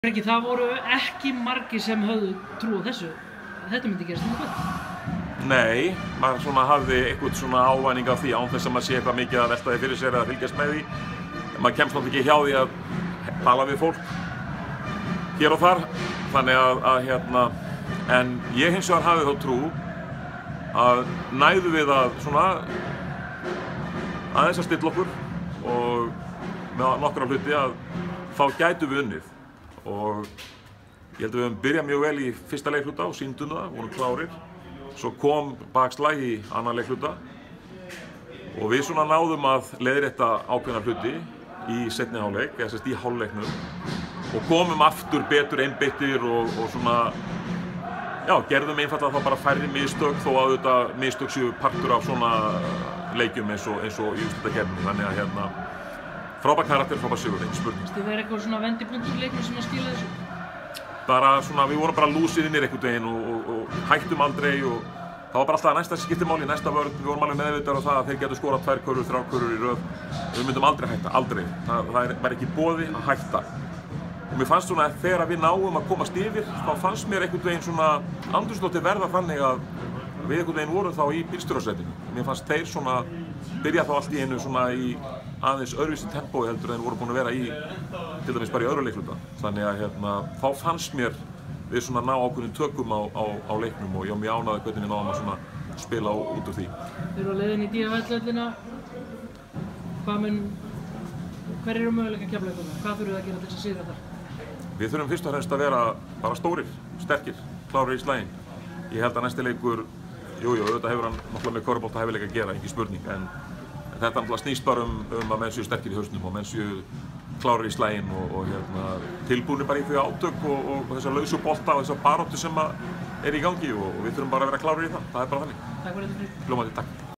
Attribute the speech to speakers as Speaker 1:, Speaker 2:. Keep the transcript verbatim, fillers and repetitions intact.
Speaker 1: Ekki, það voru ekki margir sem höfðu trú á þessu. Þetta myndi gerast um kvöld.
Speaker 2: Nei, maður svona hafði eitthvað svona ávæning af því án þess að maður sé eitthvað mikið að velta því fyrir sér eða fylgjast með því. Maður kemst náttúrulega ekki hjá því að tala við fólk hér og þar. Þannig að, að hérna, en ég hins vegar hafði þá trú að næðu við að svona aðeins að stilla okkur og með nokkra hluti að þá gætum við unnið. Og ég held að við höfum byrjað mjög vel í fyrsta leikhluta og sýndum það, vorum klárir. Svo kom bakslag í annan leikhluta og við svona náðum að leiðrétta ákveðna hluti í seinni hálfleik, eða sérst í hálfleiknum og komum aftur betur einbeittir og, og svona, já, gerðum einfaldlega þá bara færri mistök þó að þetta mistök séu partur af svona leikjum eins og, eins og í úrslitakeppninni. Þannig að hérna, frábær karakter, frábær sigur, engin spurning.
Speaker 1: Þið verið eitthvað svona vendipunktur í leiknum sem að skila þessu?
Speaker 2: Bara svona, við vorum bara lúsið innir einhvern veginn og, og, og hættum aldrei og það var bara alltaf næsta skiptimáli, næsta vörn. Við vorum alveg meðvitaðir á það að þeir getur skorað tvær körfur, þrjár körfur í röð. Við myndum aldrei hætta, aldrei. Það, það var ekki í boði að hætta. Og mér fannst svona að þegar við náum að komast yfir, þá fannst mér einhvern veginn svona andrúmsloftið verða þannig að við einhvern veginn vorum þá í bílstjórasætinu. Mér fannst þeir svona byrja þá allt í einu svona í aðeins öðruvísi tempói heldur en voru búin að vera í til dæmis bara í öðru leikhluta. Þannig að hérna, þá fannst mér við svona ná ákveðnum tökum á, á, á leiknum og ég var mjög ánægður hvernig við náðum að svona spila út úr því.
Speaker 1: Þeir eru á leiðinni í D F L-völlina. Hvað mun, hver eru möguleika Keflavíkur? Hvað þurfum við að gera til þess að sigra þar?
Speaker 2: Við þurfum fyrst og fremst að vera bara stórir, sterkir, klárir í slaginn. Ég held að næsti leikur, jú, jú, auðvitað hefur hann náttúrulega með körfubolta hæfileika að gera, ekki spurning, en þetta náttúrulega snýst bara um, um að menn séu sterkir í hausnum og menn séu klárir í slaginn og, og hérna, tilbúnir bara í þau átök og, og, og þessa lausu bolta og þessa baráttu sem er í gangi og, og við þurfum bara að vera klárir í það. Það er bara þannig.
Speaker 1: Takk fyrir þetta.
Speaker 2: Hljómandi, takk.